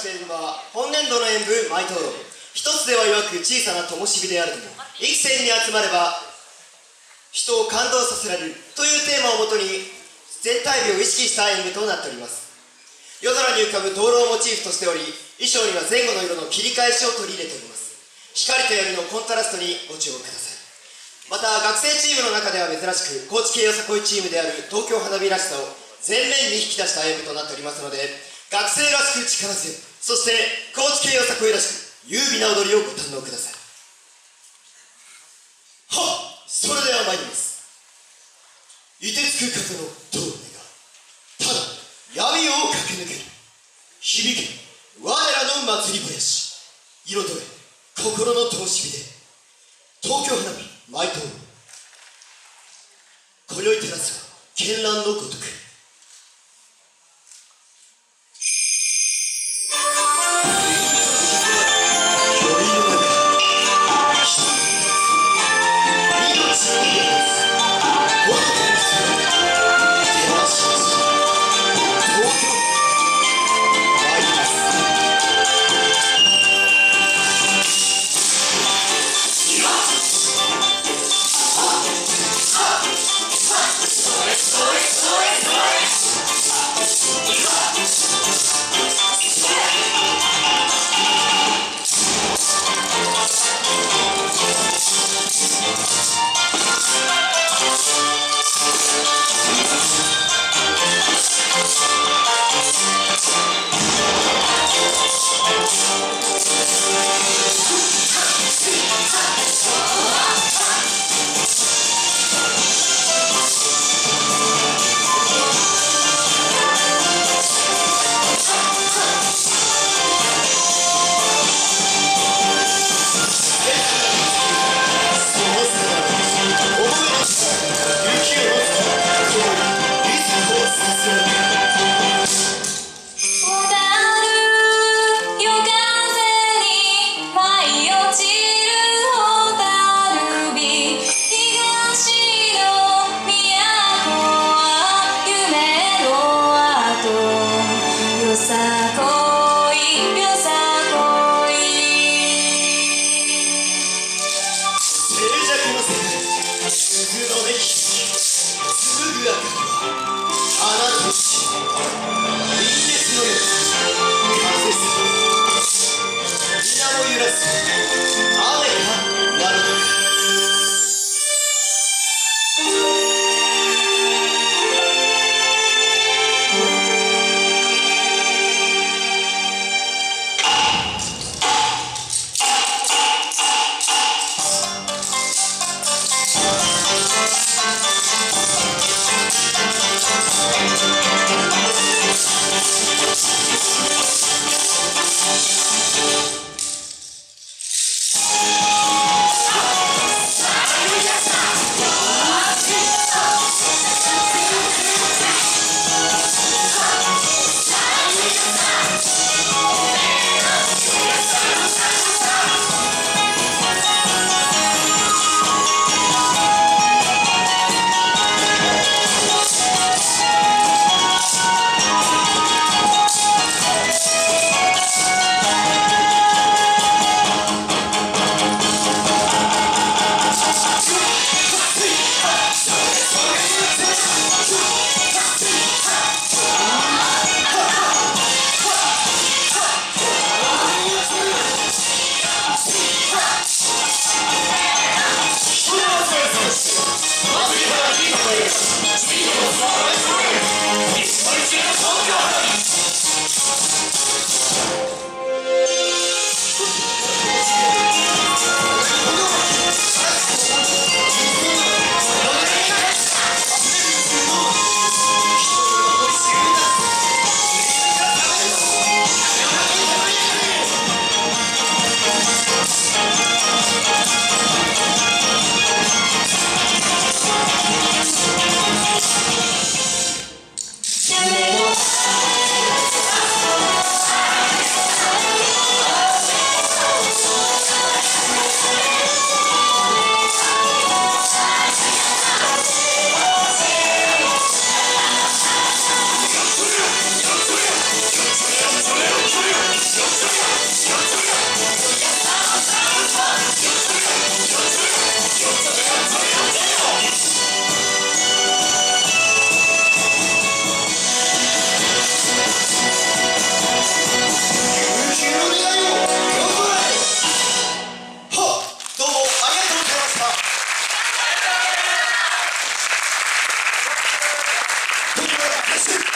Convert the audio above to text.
しているのは本年度の演舞舞討論。一つでは弱く小さな灯火であるとも幾千に集まれば人を感動させられるというテーマをもとに全体美を意識した演舞となっております。夜空に浮かぶ灯籠をモチーフとしており、衣装には前後の色の切り返しを取り入れております。光と闇のコントラストにご注目ください。また学生チームの中では珍しく高知系よさこいチームである東京花火らしさを前面に引き出した演舞となっておりますので、学生らしく力強い、そして高知系よさこいらしく優美な踊りをご堪能ください。はっ、それでは参ります。凍てつく風のどうねがただ闇を駆け抜ける、響け我らの祭り林、彩れ心の灯火で東京花火舞討。今宵照らすは絢爛のごとく。 それそれそれです。